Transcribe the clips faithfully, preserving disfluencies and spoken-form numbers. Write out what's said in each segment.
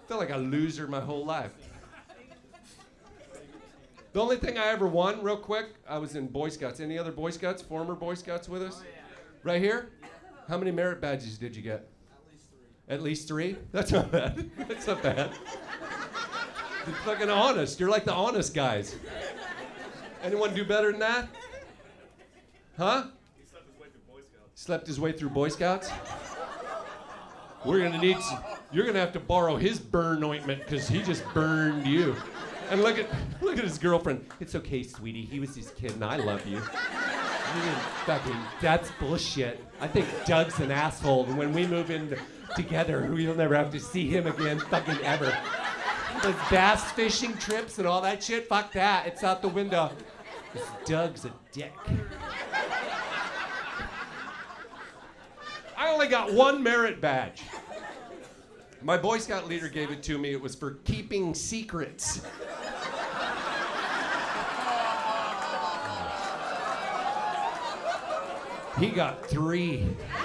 felt like a loser my whole life. The only thing I ever won, real quick, I was in Boy Scouts. Any other Boy Scouts, former Boy Scouts with us? Right here? How many merit badges did you get? At least three. At least three? That's not bad. That's not bad. You're fucking honest. You're like the honest guys. Anyone do better than that? Huh? He slept his way through Boy Scouts. Slept his way through Boy Scouts? We're gonna need some, you're gonna have to borrow his burn ointment because he just burned you. And look at look at his girlfriend. It's okay, sweetie. He was his kid and I love you. You didn't fucking, that's bullshit. I think Doug's an asshole, and when we move in together, we'll never have to see him again, fucking ever. Those bass fishing trips and all that shit, fuck that. It's out the window. This Doug's a dick. I only got one merit badge. My Boy Scout leader gave it to me. It was for keeping secrets. He got three.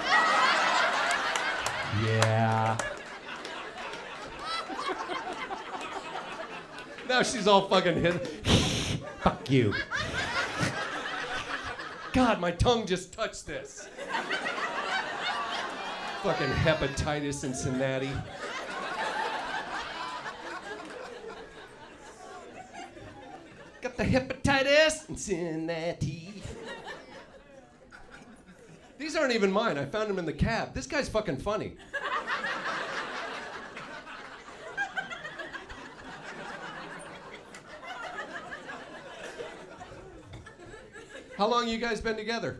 Yeah. Now she's all fucking hit. Fuck you. God, my tongue just touched this. Fucking hepatitis in Cincinnati. Got the hepatitis in Cincinnati. These aren't even mine. I found them in the cab. This guy's fucking funny. How long you guys been together?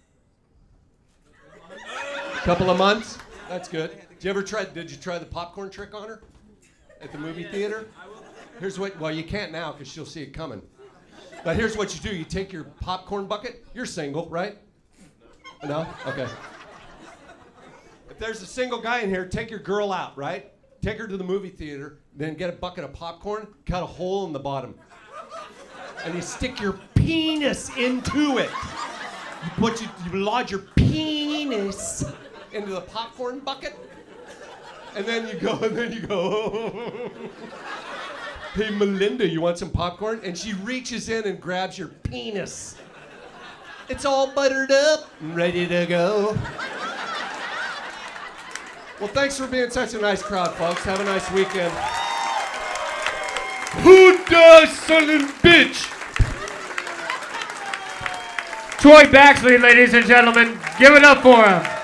Couple of months? That's good. Did you ever try, did you try the popcorn trick on her? At the movie theater? Here's what, well, you can't now because she'll see it coming. But here's what you do. You take your popcorn bucket. You're single, right? No? Okay. If there's a single guy in here, take your girl out, right? Take her to the movie theater, then get a bucket of popcorn, cut a hole in the bottom. And you stick your penis into it. You put your, you lodge your penis into the popcorn bucket, and then you go, and then you go, hey Melinda, you want some popcorn? And she reaches in and grabs your penis. It's all buttered up and ready to go. Well, thanks for being such a nice crowd, folks. Have a nice weekend. Who does son of a bitch? Troy Baxley, ladies and gentlemen, give it up for him.